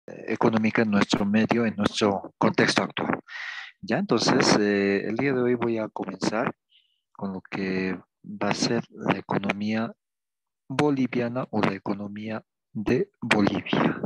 económica en nuestro medio, en nuestro contexto actual. Ya, entonces, el día de hoy voy a comenzar con lo que va a ser la economía boliviana o la economía de Bolivia.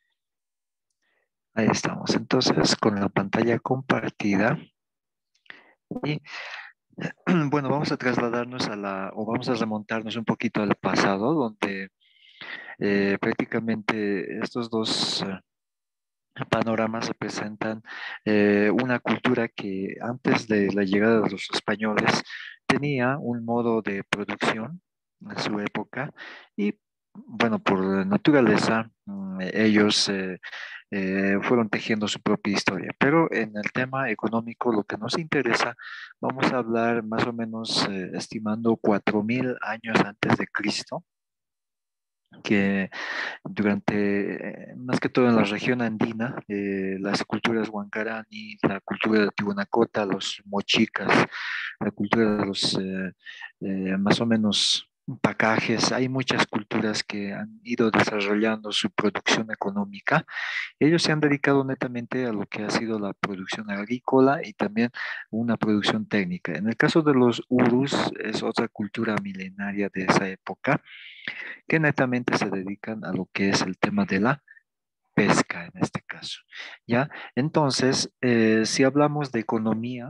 Ahí estamos, entonces, con la pantalla compartida. Y bueno, vamos a trasladarnos o vamos a remontarnos un poquito al pasado, donde prácticamente estos dos panoramas representan una cultura que antes de la llegada de los españoles tenía un modo de producción en su época y bueno, por naturaleza ellos fueron tejiendo su propia historia. Pero en el tema económico, lo que nos interesa, vamos a hablar más o menos estimando 4000 años antes de Cristo, que durante, más que todo en la región andina, las culturas huancarani, la cultura de Tiwanacota, los mochicas, la cultura de los más o menos pacajes, hay muchas culturas que han ido desarrollando su producción económica. Ellos se han dedicado netamente a lo que ha sido la producción agrícola y también una producción técnica. En el caso de los Urus, es otra cultura milenaria de esa época que netamente se dedican a lo que es el tema de la pesca en este caso. ¿Ya? Entonces, si hablamos de economía,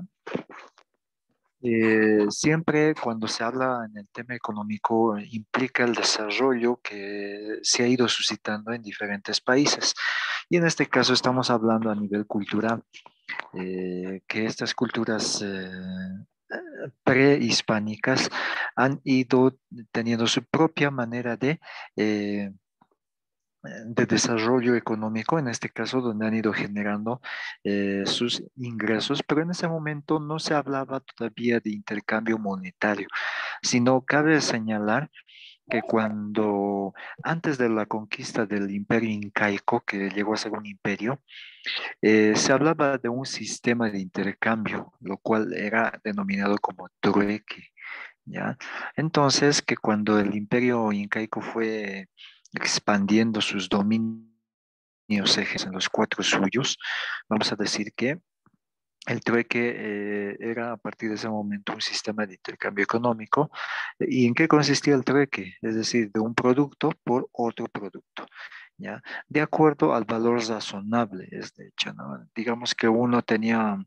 siempre cuando se habla en el tema económico implica el desarrollo que se ha ido suscitando en diferentes países. Y en este caso estamos hablando a nivel cultural, que estas culturas prehispánicas han ido teniendo su propia manera de desarrollo económico, en este caso donde han ido generando sus ingresos, pero en ese momento no se hablaba todavía de intercambio monetario, sino cabe señalar que cuando antes de la conquista del imperio incaico, que llegó a ser un imperio, se hablaba de un sistema de intercambio, lo cual era denominado como trueque. ¿Ya? Entonces, que cuando el imperio incaico fue expandiendo sus dominios ejes en los cuatro suyos, vamos a decir que el trueque era a partir de ese momento un sistema de intercambio económico. ¿Y en qué consistía el trueque? Es decir, de un producto por otro producto. ¿Ya? De acuerdo al valor razonable, es de hecho, ¿no? Digamos que uno tenía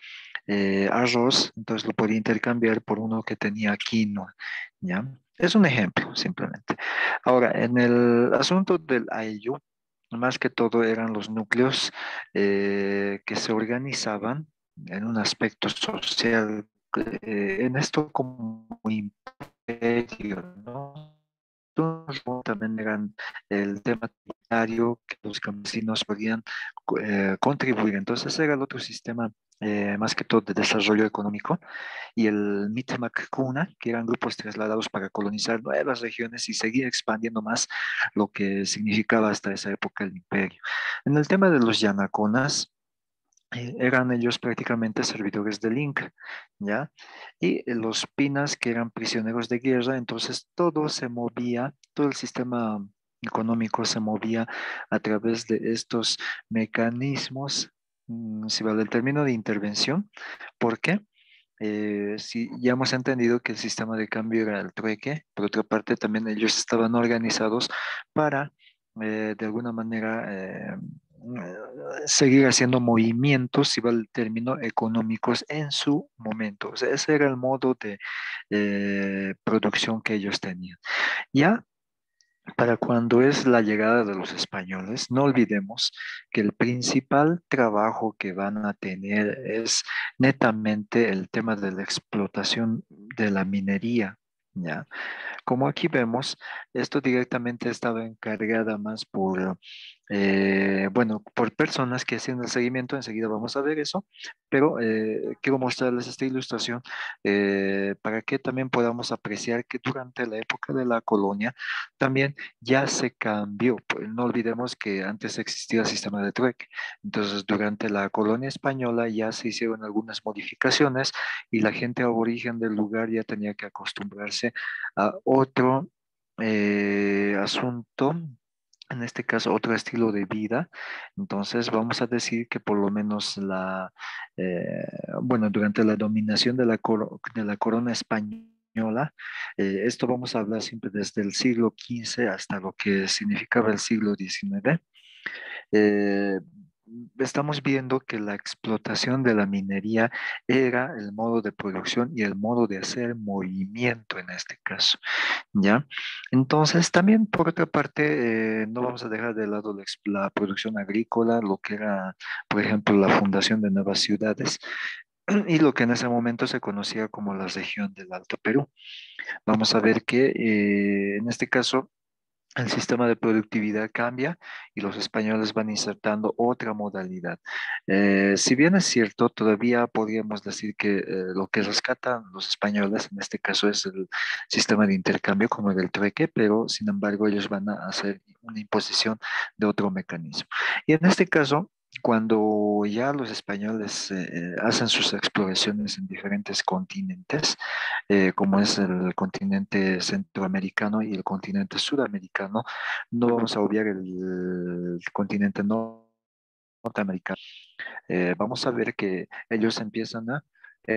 arroz, entonces lo podía intercambiar por uno que tenía quinoa, ¿ya? Es un ejemplo, simplemente. Ahora, en el asunto del ayllu, más que todo eran los núcleos que se organizaban en un aspecto social, en esto como imperio, ¿no? También eran el tema tributario que los campesinos podían contribuir. Entonces era el otro sistema, más que todo de desarrollo económico, y el Kuna, que eran grupos trasladados para colonizar nuevas regiones y seguir expandiendo más lo que significaba hasta esa época el imperio. En el tema de los Yanaconas, eran ellos prácticamente servidores del Inca, ¿ya? Y los Pinas, que eran prisioneros de guerra, entonces todo se movía, todo el sistema económico se movía a través de estos mecanismos, si vale el término, de intervención. ¿Por qué? Si ya hemos entendido que el sistema de cambio era el trueque, por otra parte también ellos estaban organizados para de alguna manera seguir haciendo movimientos, si va el término, económicos en su momento. O sea, ese era el modo de producción que ellos tenían. Ya para cuando es la llegada de los españoles, no olvidemos que el principal trabajo que van a tener es netamente el tema de la explotación de la minería, ¿ya? Como aquí vemos, esto directamente ha estado encargada más por, bueno, por personas que hacen el seguimiento, enseguida vamos a ver eso, pero quiero mostrarles esta ilustración para que también podamos apreciar que durante la época de la colonia también ya se cambió. Pues, no olvidemos que antes existía el sistema de trueque, entonces durante la colonia española ya se hicieron algunas modificaciones y la gente aborigen del lugar ya tenía que acostumbrarse a otro asunto en este caso otro estilo de vida. Entonces vamos a decir que por lo menos bueno, durante la dominación de de la corona española, esto vamos a hablar siempre desde el siglo XV hasta lo que significaba el siglo XIX. eh, Estamos viendo que la explotación de la minería era el modo de producción y el modo de hacer movimiento en este caso. ¿Ya? Entonces, también por otra parte, no vamos a dejar de lado la producción agrícola, lo que era, por ejemplo, la fundación de nuevas ciudades y lo que en ese momento se conocía como la región del Alto Perú. Vamos a ver que en este caso el sistema de productividad cambia y los españoles van insertando otra modalidad. Si bien es cierto, todavía podríamos decir que lo que rescatan los españoles en este caso es el sistema de intercambio como el del trueque, pero sin embargo ellos van a hacer una imposición de otro mecanismo. Y en este caso, cuando ya los españoles hacen sus exploraciones en diferentes continentes, como es el continente centroamericano y el continente sudamericano, no vamos a obviar el continente norteamericano. Vamos a ver que ellos empiezan a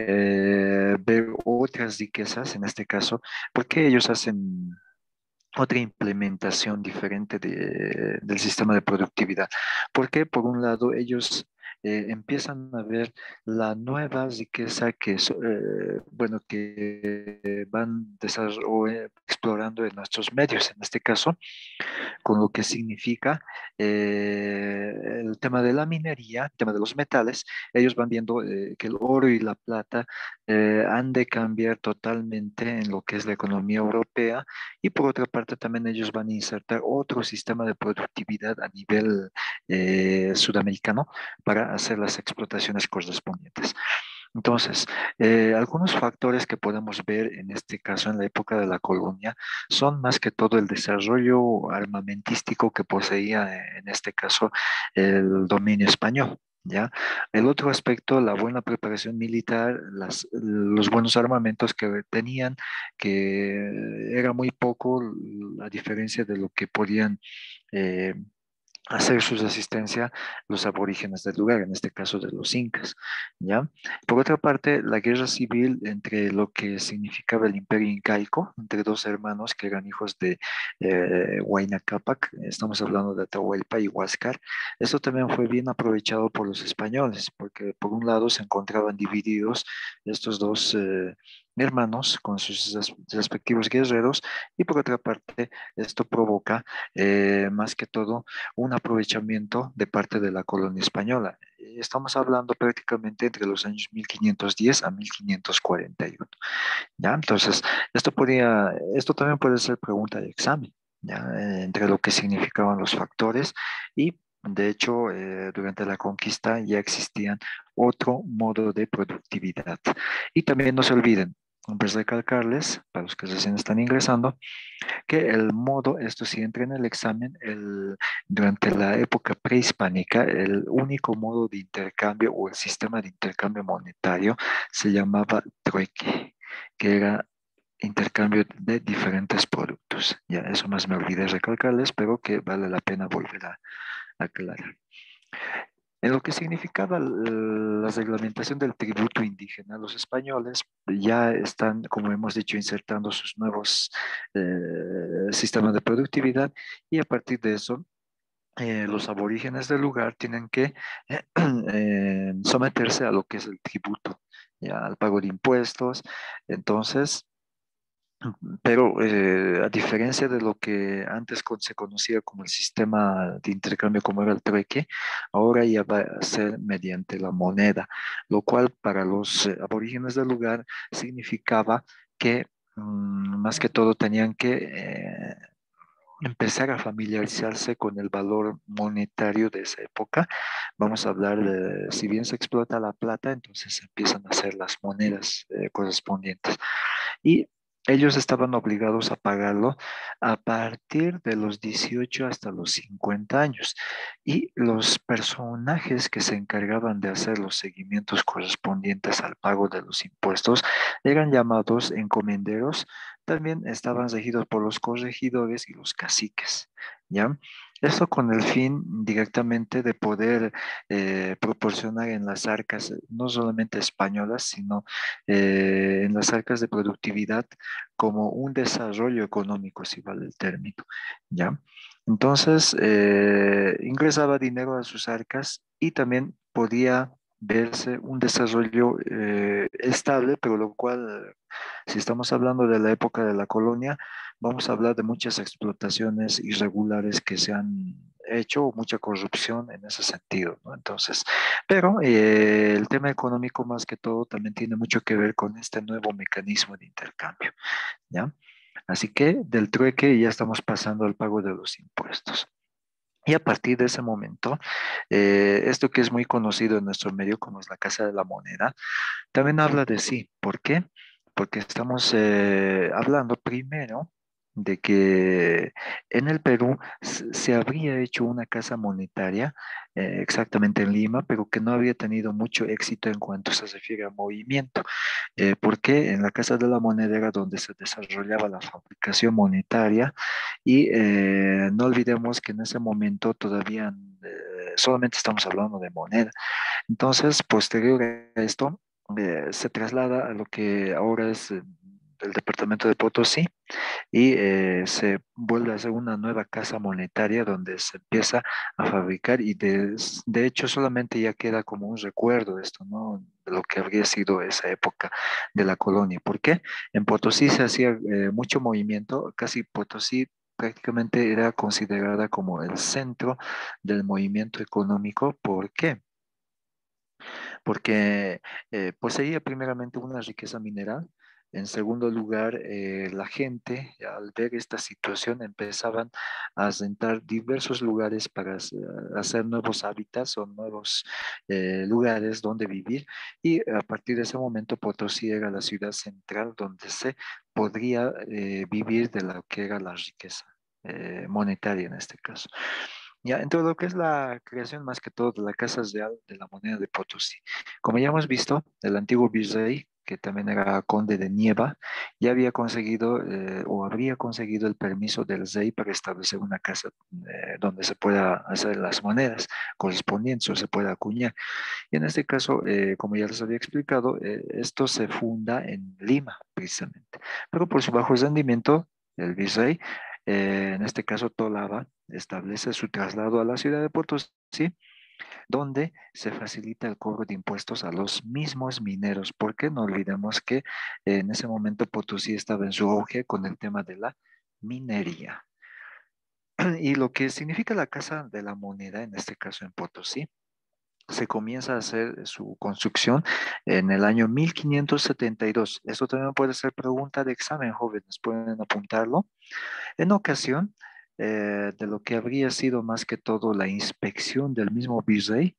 ver otras riquezas, en este caso, porque ellos hacen otra implementación diferente del sistema de productividad. Porque por un lado ellos empiezan a ver la nueva riqueza bueno, que van explorando en nuestros medios, en este caso con lo que significa el tema de la minería, el tema de los metales. Ellos van viendo que el oro y la plata han de cambiar totalmente en lo que es la economía europea y por otra parte también ellos van a insertar otro sistema de productividad a nivel sudamericano para hacer las explotaciones correspondientes. Entonces, algunos factores que podemos ver en este caso en la época de la colonia son más que todo el desarrollo armamentístico que poseía en este caso el dominio español. ¿Ya? El otro aspecto, la buena preparación militar, los buenos armamentos que tenían, que era muy poco a diferencia de lo que podían eh, hacer su resistencia los aborígenes del lugar, en este caso de los incas, ¿ya? Por otra parte, la guerra civil entre lo que significaba el imperio incaico, entre dos hermanos que eran hijos de Huayna Cápac, estamos hablando de Atahualpa y Huáscar, esto también fue bien aprovechado por los españoles, porque por un lado se encontraban divididos estos dos hermanos con sus respectivos guerreros, y por otra parte, esto provoca más que todo un aprovechamiento de parte de la colonia española. Estamos hablando prácticamente entre los años 1510 a 1541. ¿Ya? Entonces, esto también puede ser pregunta de examen, ¿ya? Entre lo que significaban los factores y, de hecho, durante la conquista ya existían otro modo de productividad. Y también no se olviden, pues recalcarles, para los que recién están ingresando, que el modo, esto sí entra en el examen, durante la época prehispánica, el único modo de intercambio o el sistema de intercambio monetario se llamaba trueque, que era intercambio de diferentes productos. Ya, eso más me olvidé recalcarles, pero que vale la pena volver a aclarar. En lo que significaba la reglamentación del tributo indígena, los españoles ya están, como hemos dicho, insertando sus nuevos sistemas de productividad y a partir de eso, los aborígenes del lugar tienen que someterse a lo que es el tributo, ya, al pago de impuestos. Entonces, pero a diferencia de lo que antes se conocía como el sistema de intercambio como era el trueque, ahora ya va a ser mediante la moneda, lo cual para los aborígenes del lugar significaba que más que todo tenían que empezar a familiarizarse con el valor monetario de esa época. Vamos a hablar de, si bien se explota la plata, entonces se empiezan a hacer las monedas correspondientes y ellos estaban obligados a pagarlo a partir de los 18 hasta los 50 años. Y los personajes que se encargaban de hacer los seguimientos correspondientes al pago de los impuestos eran llamados encomenderos. También estaban regidos por los corregidores y los caciques, ¿ya? Esto con el fin directamente de poder proporcionar en las arcas, no solamente españolas, sino en las arcas de productividad como un desarrollo económico, si vale el término, ¿ya? Entonces, ingresaba dinero a sus arcas y también podía verse un desarrollo estable, pero lo cual, si estamos hablando de la época de la colonia, vamos a hablar de muchas explotaciones irregulares que se han hecho, o mucha corrupción en ese sentido, ¿no? Entonces, pero el tema económico más que todo también tiene mucho que ver con este nuevo mecanismo de intercambio, ¿ya? Así que del trueque ya estamos pasando al pago de los impuestos. Y a partir de ese momento, esto que es muy conocido en nuestro medio como es la Casa de la Moneda, también habla de sí. ¿Por qué? Porque estamos hablando primero de que en el Perú se habría hecho una casa monetaria exactamente en Lima, pero que no había tenido mucho éxito en cuanto se refiere a movimiento. Porque en la Casa de la Moneda era donde se desarrollaba la fabricación monetaria y no olvidemos que en ese momento todavía solamente estamos hablando de moneda. Entonces, posterior a esto, se traslada a lo que ahora es el departamento de Potosí y se vuelve a hacer una nueva casa monetaria donde se empieza a fabricar y de hecho solamente ya queda como un recuerdo de esto, ¿no? De lo que habría sido esa época de la colonia. ¿Por qué? En Potosí se hacía mucho movimiento, casi Potosí prácticamente era considerada como el centro del movimiento económico. ¿Por qué? Porque poseía primeramente una riqueza mineral. En segundo lugar, la gente, al ver esta situación, empezaban a asentar diversos lugares para hacer nuevos hábitats o nuevos lugares donde vivir. Y a partir de ese momento, Potosí era la ciudad central donde se podría vivir de lo que era la riqueza monetaria en este caso. Ya, en todo lo que es la creación más que todo de la Casa Real de la Moneda de Potosí. Como ya hemos visto, el antiguo virrey, que también era conde de Nieva, ya había conseguido o habría conseguido el permiso del rey para establecer una casa donde se pueda hacer las monedas correspondientes o se pueda acuñar. Y en este caso, como ya les había explicado, esto se funda en Lima, precisamente. Pero por su bajo rendimiento, el virrey, en este caso Tolaba, establece su traslado a la ciudad de Potosí, donde se facilita el cobro de impuestos a los mismos mineros, porque no olvidemos que en ese momento Potosí estaba en su auge con el tema de la minería. Y lo que significa la Casa de la Moneda, en este caso en Potosí, se comienza a hacer su construcción en el año 1572. Esto también puede ser pregunta de examen, jóvenes, pueden apuntarlo. En ocasión de lo que habría sido más que todo la inspección del mismo virrey,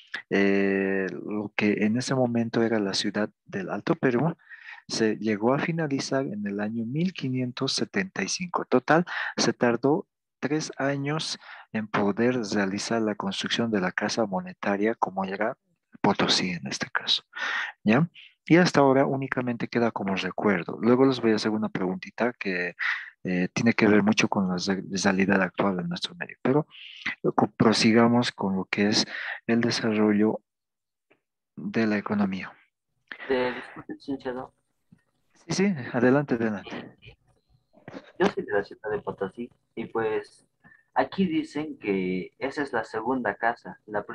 lo que en ese momento era la ciudad del Alto Perú, se llegó a finalizar en el año 1575. Total, se tardó 3 años en poder realizar la construcción de la casa monetaria como era Potosí en este caso, ¿ya? Y hasta ahora únicamente queda como recuerdo. Luego les voy a hacer una preguntita que tiene que ver mucho con la realidad actual de nuestro medio, pero prosigamos con lo que es el desarrollo de la economía. Disculpe, licenciado. Sí, sí, adelante, adelante. Yo soy de la ciudad de Potosí y pues aquí dicen que esa es la segunda casa.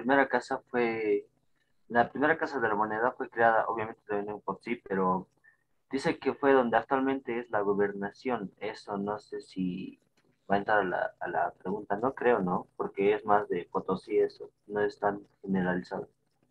La primera casa de la moneda fue creada obviamente también en Potosí, pero dice que fue donde actualmente es la gobernación. Eso no sé si va a entrar a a la pregunta. No creo, ¿no? Porque es más de Potosí eso, no es tan generalizado.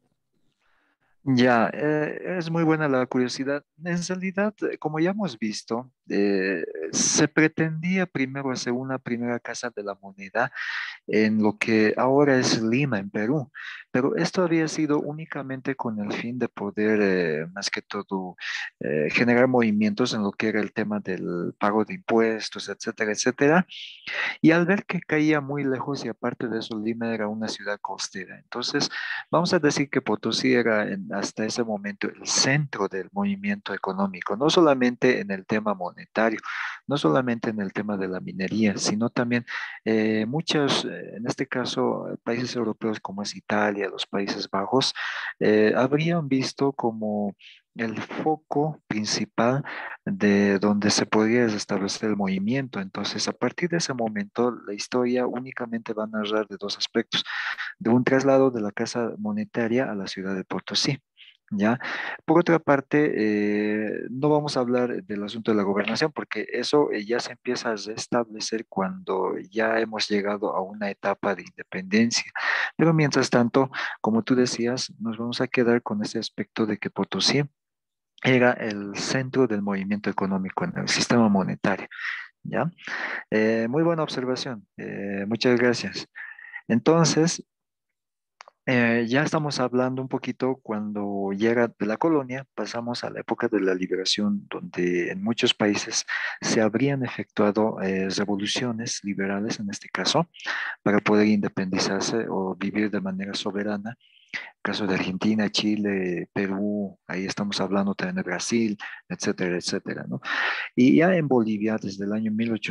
Ya, es muy buena la curiosidad. En realidad, como ya hemos visto, se pretendía primero hacer una primera casa de la moneda en lo que ahora es Lima, en Perú. Pero esto había sido únicamente con el fin de poder, más que todo, generar movimientos en lo que era el tema del pago de impuestos, etcétera, etcétera. Y al ver que caía muy lejos y aparte de eso, Lima era una ciudad costera. Entonces, vamos a decir que Potosí era hasta ese momento el centro del movimiento económico, no solamente en el tema monetario, no solamente en el tema de la minería, sino también muchos, en este caso, países europeos como es Italia, los Países Bajos, habrían visto como el foco principal de donde se podría establecer el movimiento. Entonces, a partir de ese momento, la historia únicamente va a narrar de dos aspectos, de un traslado de la casa monetaria a la ciudad de Potosí. ¿Ya? Por otra parte, no vamos a hablar del asunto de la gobernación porque eso ya se empieza a restablecer cuando ya hemos llegado a una etapa de independencia. Pero mientras tanto, como tú decías, nos vamos a quedar con ese aspecto de que Potosí era el centro del movimiento económico en el sistema monetario. ¿Ya? Muy buena observación. Muchas gracias. Entonces, ya estamos hablando un poquito cuando llega de la colonia, pasamos a la época de la liberación, donde en muchos países se habrían efectuado revoluciones liberales, en este caso, para poder independizarse o vivir de manera soberana. Caso de Argentina, Chile, Perú, ahí estamos hablando también de Brasil, etcétera, etcétera, ¿no? Y ya en Bolivia, desde el año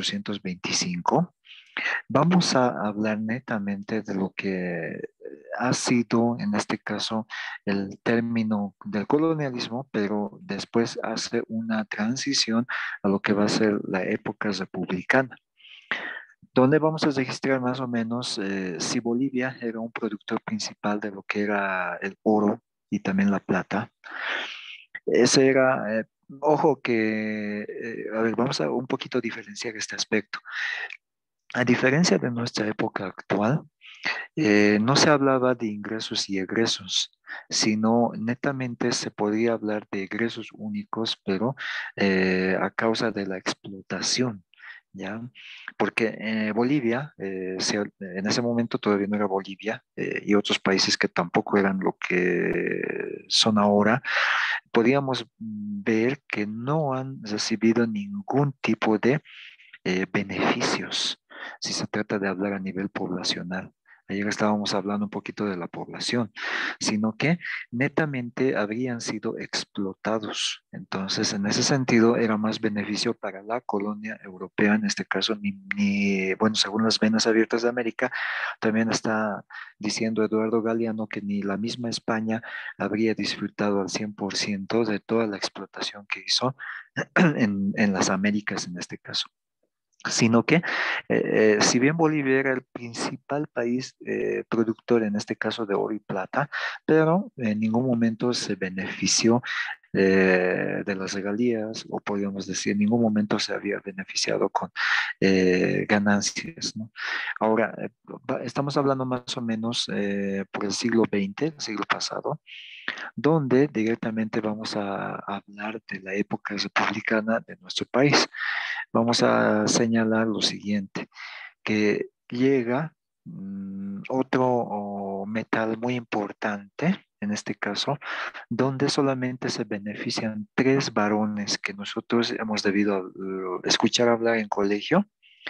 1825, vamos a hablar netamente de lo que ha sido, en este caso, el término del colonialismo, pero después hace una transición a lo que va a ser la época republicana, donde vamos a registrar más o menos si Bolivia era un productor principal de lo que era el oro y también la plata. Ese era, ojo que, a ver, vamos a un poquito diferenciar este aspecto. A diferencia de nuestra época actual, no se hablaba de ingresos y egresos, sino netamente se podía hablar de egresos únicos, pero a causa de la explotación, ¿ya? Porque Bolivia, en ese momento todavía no era Bolivia, y otros países que tampoco eran lo que son ahora, podíamos ver que no han recibido ningún tipo de beneficios, si se trata de hablar a nivel poblacional. Ayer estábamos hablando un poquito de la población, sino que netamente habrían sido explotados. Entonces, en ese sentido, era más beneficio para la colonia europea, en este caso, bueno, según las venas abiertas de América, también está diciendo Eduardo Galeano que ni la misma España habría disfrutado al 100% de toda la explotación que hizo en las Américas, en este caso, sino que si bien Bolivia era el principal país productor, en este caso de oro y plata, pero en ningún momento se benefició de las regalías, o podríamos decir, en ningún momento se había beneficiado con ganancias, ¿no? Ahora, estamos hablando más o menos por el siglo XX, el siglo pasado, donde directamente vamos a hablar de la época republicana de nuestro país. Vamos a señalar lo siguiente, que llega otro metal muy importante, en este caso, donde solamente se benefician tres varones que nosotros hemos debido escuchar hablar en colegio.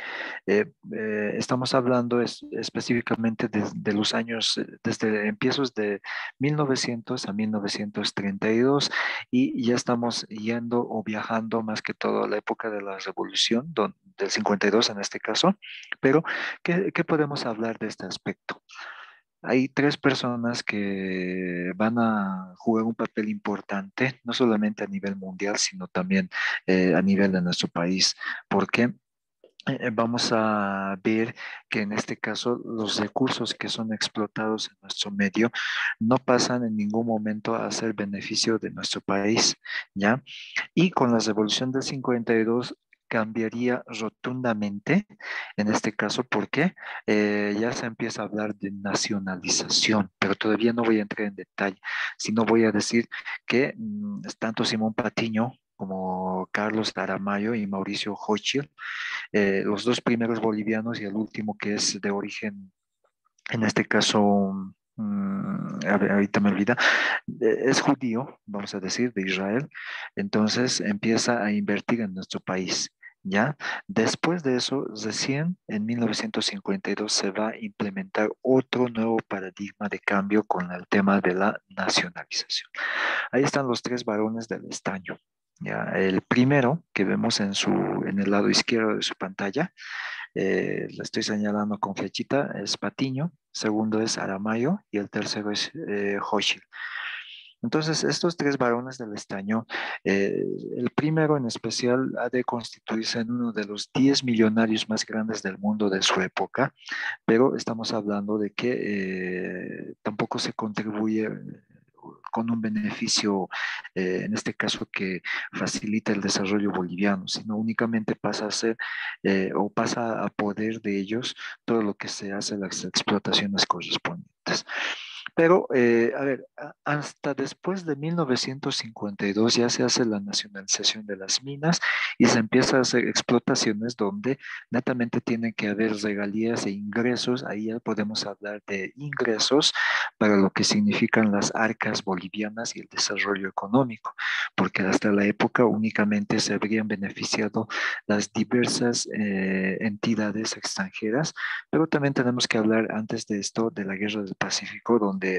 Estamos hablando específicamente de los años, desde empiezos de 1900 a 1932, y ya estamos yendo o viajando más que todo a la época de la revolución, del 52 en este caso, pero ¿qué podemos hablar de este aspecto? Hay tres personas que van a jugar un papel importante, no solamente a nivel mundial, sino también a nivel de nuestro país. ¿Por qué? Vamos a ver que en este caso los recursos que son explotados en nuestro medio no pasan en ningún momento a ser beneficio de nuestro país, ¿ya? Y con la revolución del 52 cambiaría rotundamente, en este caso, porque ya se empieza a hablar de nacionalización, pero todavía no voy a entrar en detalle, sino voy a decir que tanto Simón Patiño como Carlos Aramayo y Mauricio Hochschild, los dos primeros bolivianos y el último que es de origen, en este caso, a ver, ahorita me olvida, es judío, vamos a decir, de Israel, entonces empieza a invertir en nuestro país. ¿ya? Después de eso, recién en 1952 se va a implementar otro nuevo paradigma de cambio con el tema de la nacionalización. Ahí están los tres varones del estaño. Ya, el primero que vemos en el lado izquierdo de su pantalla, le estoy señalando con flechita, es Patiño, segundo es Aramayo y el tercero es Hochschild. Entonces, estos tres varones del estaño, eh, el primero en especial ha de constituirse en uno de los 10 millonarios más grandes del mundo de su época, pero estamos hablando de que tampoco se contribuye con un beneficio, en este caso que facilita el desarrollo boliviano, sino únicamente pasa a ser o pasa a poder de ellos todo lo que se hace las explotaciones correspondientes. Pero, a ver, hasta después de 1952 ya se hace la nacionalización de las minas y se empieza a hacer explotaciones donde netamente tienen que haber regalías e ingresos. Ahí ya podemos hablar de ingresos para lo que significan las arcas bolivianas y el desarrollo económico, porque hasta la época únicamente se habrían beneficiado las diversas entidades extranjeras, pero también tenemos que hablar antes de esto de la Guerra del Pacífico, donde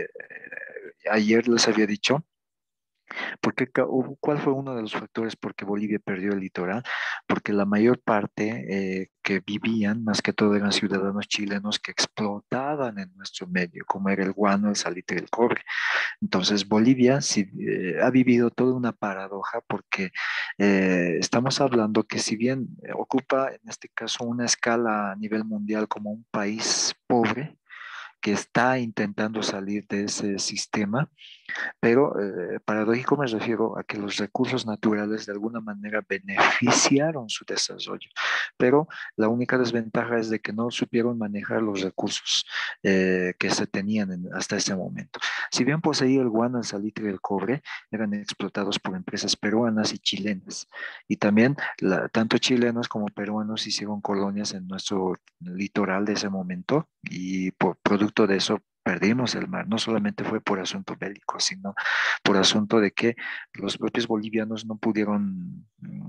ayer les había dicho, porque, ¿cuál fue uno de los factores por qué Bolivia perdió el litoral? Porque la mayor parte que vivían, más que todo, eran ciudadanos chilenos que explotaban en nuestro medio, como era el guano, el salitre y el cobre. Entonces, Bolivia sí, ha vivido toda una paradoja porque estamos hablando que si bien ocupa en este caso una escala a nivel mundial como un país pobre, que está intentando salir de ese sistema, pero paradójico me refiero a que los recursos naturales de alguna manera beneficiaron su desarrollo, pero la única desventaja es de que no supieron manejar los recursos que se tenían hasta ese momento. Si bien poseía el guano, el salitre y el cobre, eran explotados por empresas peruanas y chilenas. Y también tanto chilenos como peruanos hicieron colonias en nuestro litoral de ese momento y por producto de eso perdimos el mar. No solamente fue por asunto bélico, sino por asunto de que los propios bolivianos no pudieron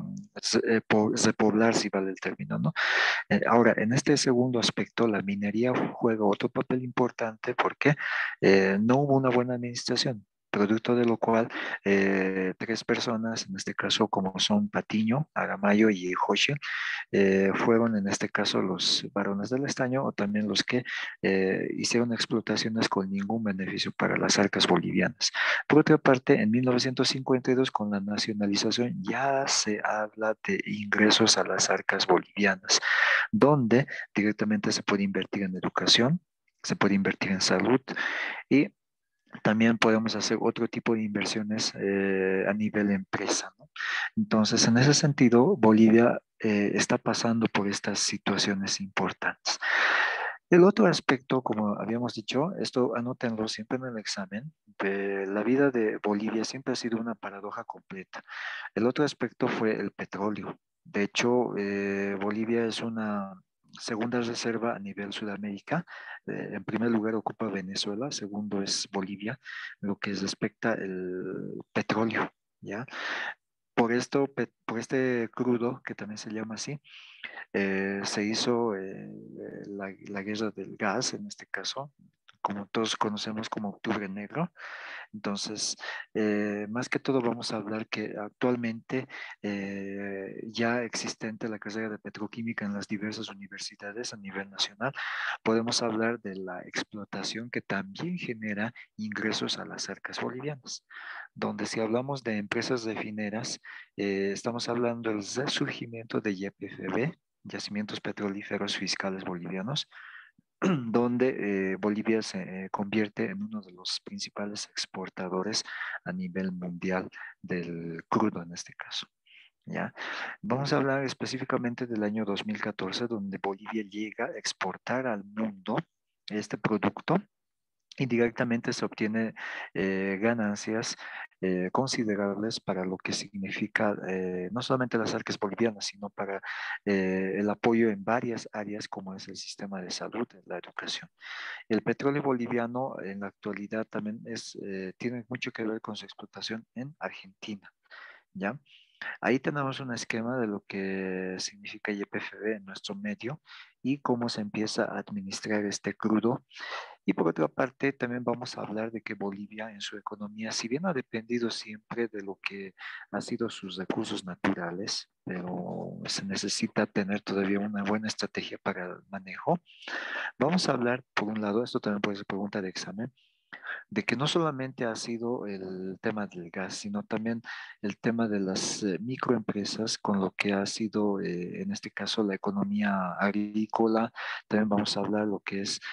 repoblar, si vale el término, ¿no? Ahora, en este segundo aspecto, la minería juega otro papel importante porque no hubo una buena administración, producto de lo cual tres personas, en este caso como son Patiño, Aramayo y Hoche, fueron en este caso los varones del estaño o también los que hicieron explotaciones con ningún beneficio para las arcas bolivianas. Por otra parte, en 1952, con la nacionalización, ya se habla de ingresos a las arcas bolivianas, donde directamente se puede invertir en educación, se puede invertir en salud y también podemos hacer otro tipo de inversiones a nivel empresa, ¿no? Entonces, en ese sentido, Bolivia está pasando por estas situaciones importantes. El otro aspecto, como habíamos dicho, esto anótenlo siempre en el examen, la vida de Bolivia siempre ha sido una paradoja completa. El otro aspecto fue el petróleo. De hecho, Bolivia es una segunda reserva a nivel Sudamérica. En primer lugar ocupa Venezuela, segundo es Bolivia, lo que respecta el petróleo, ¿ya? Por esto, por este crudo, que también se llama así, se hizo la guerra del gas, en este caso, como todos conocemos como Octubre Negro. Entonces, más que todo vamos a hablar que actualmente ya existente la carrera de petroquímica en las diversas universidades a nivel nacional, podemos hablar de la explotación que también genera ingresos a las arcas bolivianas, donde si hablamos de empresas refineras, estamos hablando del resurgimiento de YPFB, Yacimientos Petrolíferos Fiscales Bolivianos, donde Bolivia se convierte en uno de los principales exportadores a nivel mundial del crudo en este caso. ¿Ya? Vamos a hablar específicamente del año 2014, donde Bolivia llega a exportar al mundo este producto indirectamente se obtiene ganancias considerables para lo que significa no solamente las arcas bolivianas, sino para el apoyo en varias áreas como es el sistema de salud, la educación. El petróleo boliviano en la actualidad también tiene mucho que ver con su explotación en Argentina, ¿ya? Ahí tenemos un esquema de lo que significa YPFB en nuestro medio y cómo se empieza a administrar este crudo. Y por otra parte, también vamos a hablar de que Bolivia en su economía, si bien ha dependido siempre de lo que ha sido sus recursos naturales, pero se necesita tener todavía una buena estrategia para el manejo. Vamos a hablar, por un lado, esto también puede ser pregunta de examen, de que no solamente ha sido el tema del gas, sino también el tema de las microempresas con lo que ha sido, en este caso, la economía agrícola. También vamos a hablar lo que es,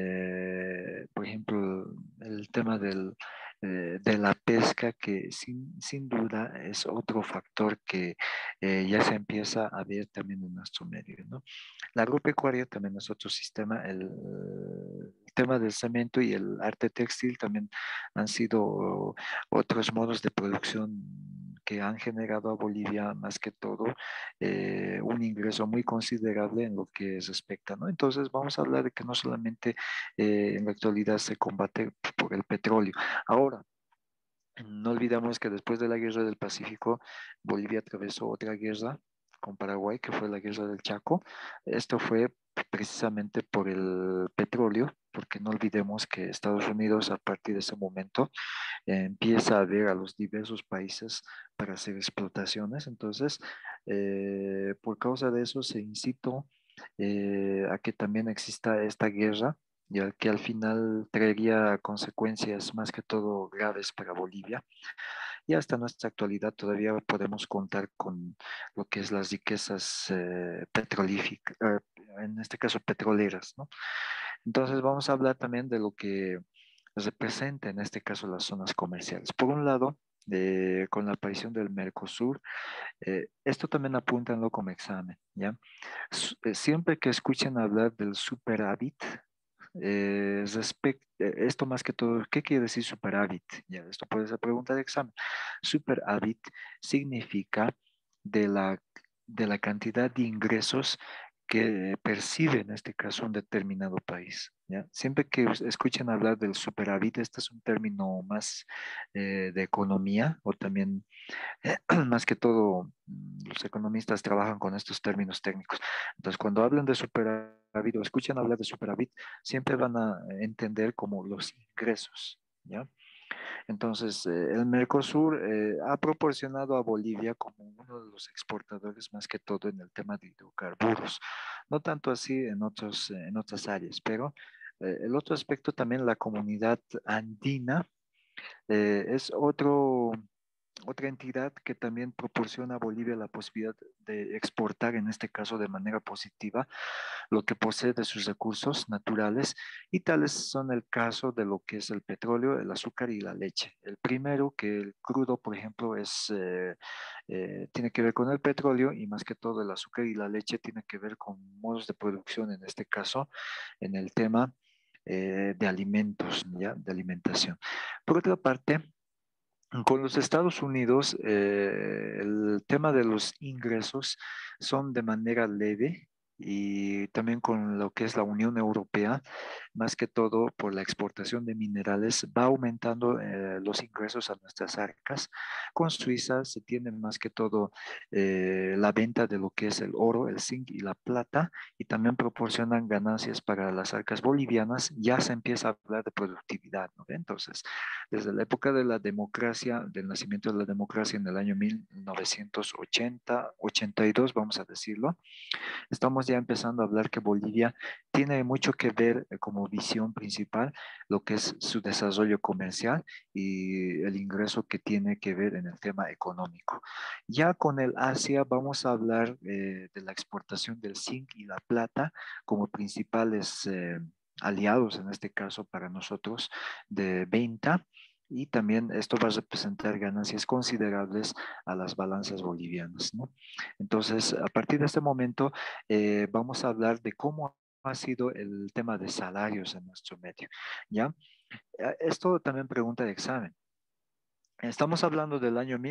por ejemplo, el tema de la pesca, que sin duda es otro factor que ya se empieza a ver también en nuestro medio, ¿no? La agropecuaria también es otro sistema. El tema del cemento y el arte textil también han sido otros modos de producción que han generado a Bolivia más que todo un ingreso muy considerable en lo que respecta, ¿no? Entonces vamos a hablar de que no solamente en la actualidad se combate por el petróleo. Ahora, no olvidamos que después de la Guerra del Pacífico, Bolivia atravesó otra guerra con Paraguay, que fue la Guerra del Chaco. Esto fue precisamente por el petróleo, porque no olvidemos que Estados Unidos a partir de ese momento empieza a ver a los diversos países para hacer explotaciones. Entonces, por causa de eso se incitó a que también exista esta guerra, ya que al final traería consecuencias más que todo graves para Bolivia. Y hasta nuestra actualidad todavía podemos contar con lo que es las riquezas petrolíficas, en este caso petroleras, ¿no? Entonces vamos a hablar también de lo que representa en este caso las zonas comerciales. Por un lado, con la aparición del Mercosur, esto también apúntanlo como examen, ¿ya? Siempre que escuchen hablar del superávit, esto más que todo, ¿qué quiere decir superávit? Ya, esto puede ser pregunta de examen. Superávit significa de la cantidad de ingresos que percibe en este caso un determinado país. ¿Ya? Siempre que escuchen hablar del superávit, este es un término más de economía o también más que todo, los economistas trabajan con estos términos técnicos. Entonces, cuando hablan de superávit o escuchan hablar de superávit, siempre van a entender como los ingresos, ¿ya? Entonces, el Mercosur ha proporcionado a Bolivia como uno de los exportadores más que todo en el tema de hidrocarburos. No tanto así en otras áreas, pero el otro aspecto también, la comunidad andina, es otra entidad que también proporciona a Bolivia la posibilidad de exportar, en este caso de manera positiva, lo que posee de sus recursos naturales, y tales son el caso de lo que es el petróleo, el azúcar y la leche. El primero, que el crudo, por ejemplo, tiene que ver con el petróleo, y más que todo el azúcar y la leche tiene que ver con modos de producción, en este caso, en el tema de alimentos, ¿ya? De alimentación. Por otra parte, con los Estados Unidos, el tema de los ingresos son de manera leve, y también con lo que es la Unión Europea, más que todo por la exportación de minerales, va aumentando los ingresos a nuestras arcas. Con Suiza se tiene más que todo la venta de lo que es el oro, el zinc y la plata, y también proporcionan ganancias para las arcas bolivianas. Ya se empieza a hablar de productividad, ¿no? Entonces, desde la época de la democracia, del nacimiento de la democracia en el año 1980, 82, vamos a decirlo, estamos ya empezando a hablar que Bolivia tiene mucho que ver como visión principal lo que es su desarrollo comercial y el ingreso que tiene que ver en el tema económico. Ya con el Asia vamos a hablar de la exportación del zinc y la plata como principales aliados, en este caso para nosotros, de venta. Y también esto va a representar ganancias considerables a las balanzas bolivianas, ¿no? Entonces, a partir de este momento, vamos a hablar de cómo ha sido el tema de salarios en nuestro medio, ¿ya? Esto también pregunta de examen. Estamos hablando del año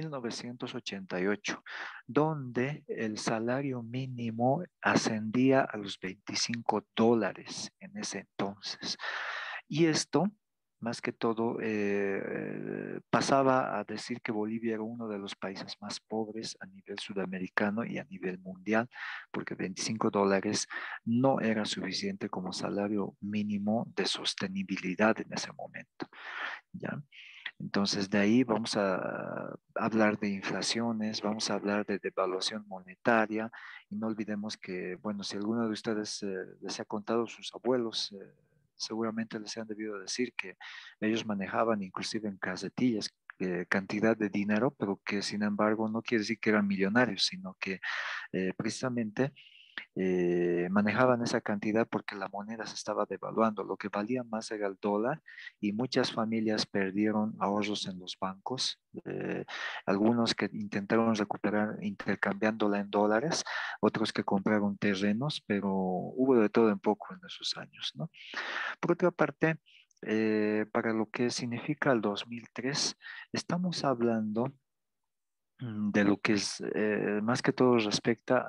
1988, donde el salario mínimo ascendía a los $25 en ese entonces. Y esto más que todo, pasaba a decir que Bolivia era uno de los países más pobres a nivel sudamericano y a nivel mundial, porque $25 no era suficiente como salario mínimo de sostenibilidad en ese momento, ¿ya? Entonces, de ahí vamos a hablar de inflaciones, vamos a hablar de devaluación monetaria, y no olvidemos que, bueno, si alguno de ustedes les ha contado sus abuelos, seguramente les han debido decir que ellos manejaban inclusive en casetillas cantidad de dinero, pero que sin embargo no quiere decir que eran millonarios, sino que precisamente manejaban esa cantidad porque la moneda se estaba devaluando. Lo que valía más era el dólar y muchas familias perdieron ahorros en los bancos. Algunos que intentaron recuperar intercambiándola en dólares, otros que compraron terrenos, pero hubo de todo un poco en esos años, ¿no? Por otra parte, para lo que significa el 2003, estamos hablando de lo que es más que todo respecta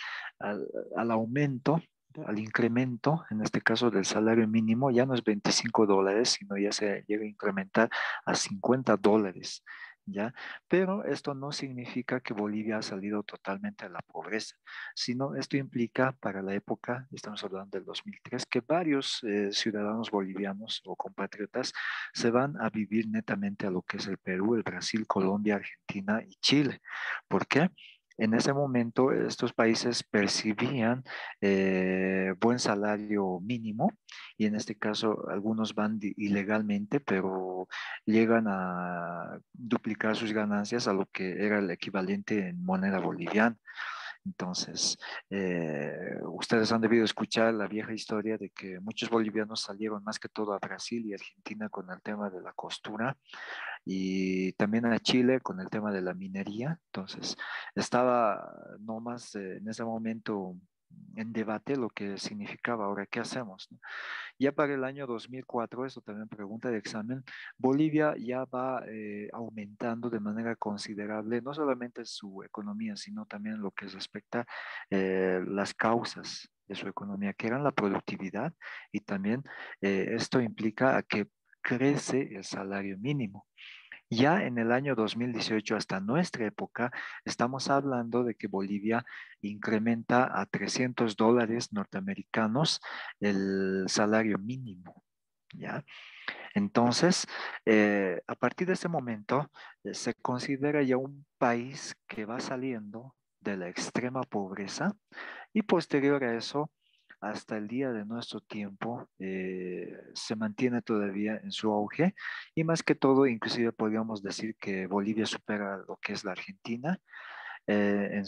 al aumento, al incremento, en este caso del salario mínimo, ya no es $25, sino ya se llega a incrementar a $50, ¿ya? Pero esto no significa que Bolivia ha salido totalmente de la pobreza, sino esto implica para la época, estamos hablando del 2003, que varios ciudadanos bolivianos o compatriotas se van a vivir netamente a lo que es el Perú, el Brasil, Colombia, Argentina y Chile. ¿Por qué? En ese momento estos países percibían buen salario mínimo y en este caso algunos van ilegalmente, pero llegan a duplicar sus ganancias a lo que era el equivalente en moneda boliviana. Entonces, ustedes han debido escuchar la vieja historia de que muchos bolivianos salieron más que todo a Brasil y Argentina con el tema de la costura y también a Chile con el tema de la minería. Entonces, estaba nomás en ese momento en debate lo que significaba ahora qué hacemos, ¿no? Ya para el año 2004, eso también pregunta de examen, Bolivia ya va aumentando de manera considerable, no solamente su economía, sino también lo que respecta las causas de su economía, que eran la productividad y también esto implica a que crece el salario mínimo. Ya en el año 2018, hasta nuestra época, estamos hablando de que Bolivia incrementa a $300 norteamericanos el salario mínimo, ¿ya? Entonces, a partir de ese momento, se considera ya un país que va saliendo de la extrema pobreza y posterior a eso, hasta el día de nuestro tiempo, se mantiene todavía en su auge y más que todo, inclusive podríamos decir que Bolivia supera lo que es la Argentina en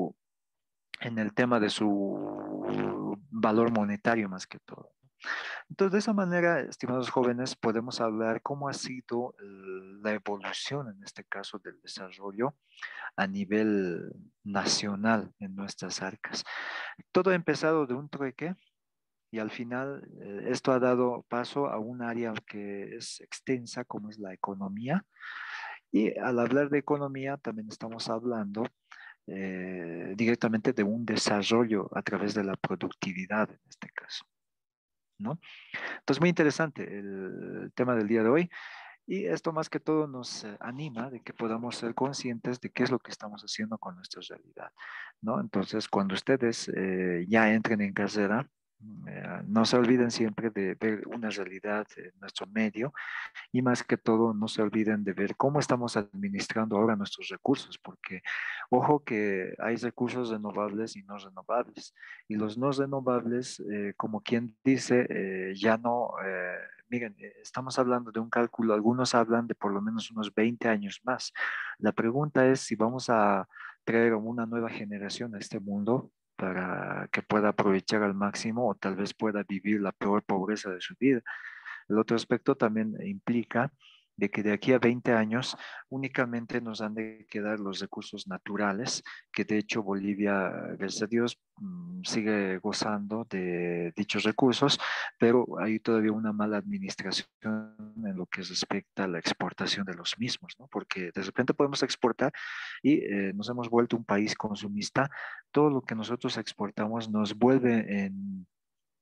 en el tema de su valor monetario más que todo. Entonces, de esa manera, estimados jóvenes, podemos hablar cómo ha sido la evolución, en este caso, del desarrollo a nivel nacional en nuestras arcas. Todo ha empezado de un trueque y al final esto ha dado paso a un área que es extensa, como es la economía. Y al hablar de economía, también estamos hablando directamente de un desarrollo a través de la productividad, en este caso, ¿no? Entonces, muy interesante el tema del día de hoy. Y esto más que todo nos anima de que podamos ser conscientes de qué es lo que estamos haciendo con nuestra realidad, ¿no? Entonces, cuando ustedes ya entren en carrera, no se olviden siempre de ver una realidad en nuestro medio y más que todo no se olviden de ver cómo estamos administrando ahora nuestros recursos, porque ojo que hay recursos renovables y no renovables. Y los no renovables, como quien dice, ya no, miren, estamos hablando de un cálculo, algunos hablan de por lo menos unos 20 años más. La pregunta es si vamos a traer una nueva generación a este mundo para que pueda aprovechar al máximo o tal vez pueda vivir la peor pobreza de su vida. El otro aspecto también implica de que de aquí a 20 años únicamente nos han de quedar los recursos naturales, que de hecho Bolivia, gracias a Dios, sigue gozando de dichos recursos, pero hay todavía una mala administración en lo que respecta a la exportación de los mismos, ¿no? Porque de repente podemos exportar y nos hemos vuelto un país consumista, todo lo que nosotros exportamos nos vuelve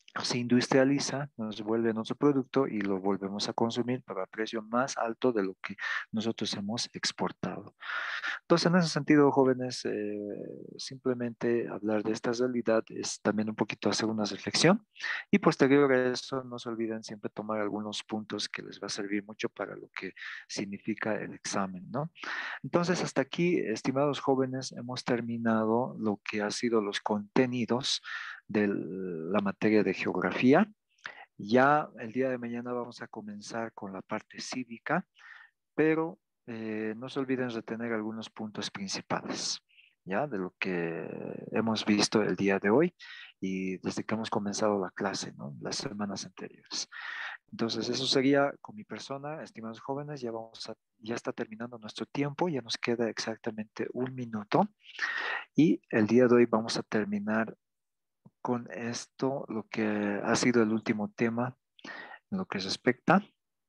se industrializa, nos vuelve nuestro producto y lo volvemos a consumir, pero a precio más alto de lo que nosotros hemos exportado. Entonces, en ese sentido, jóvenes, simplemente hablar de esta realidad es también un poquito hacer una reflexión y posterior a eso, no se olviden siempre tomar algunos puntos que les va a servir mucho para lo que significa el examen, ¿no? Entonces, hasta aquí, estimados jóvenes, hemos terminado lo que ha sido los contenidos de la materia de geografía. Ya el día de mañana vamos a comenzar con la parte cívica, pero no se olviden retener algunos puntos principales, ¿ya? De lo que hemos visto el día de hoy y desde que hemos comenzado la clase, ¿no? Las semanas anteriores. Entonces, eso sería con mi persona, estimados jóvenes, ya está terminando nuestro tiempo, ya nos queda exactamente un minuto y el día de hoy vamos a terminar con esto, lo que ha sido el último tema en lo que respecta.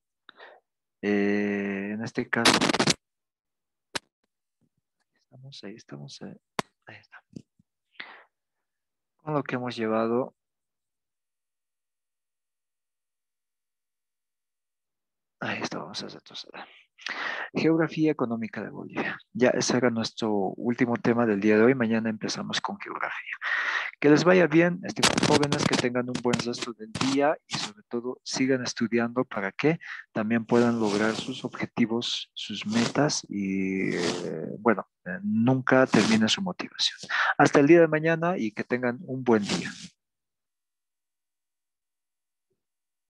En este caso, ahí está. Con lo que hemos llevado, ahí está, vamos a retroceder. Geografía económica de Bolivia. Ya ese era nuestro último tema del día de hoy. Mañana empezamos con geografía. Que les vaya bien, estimados jóvenes, que tengan un buen resto del día y sobre todo sigan estudiando para que también puedan lograr sus objetivos, sus metas y bueno, nunca termine su motivación. Hasta el día de mañana y que tengan un buen día.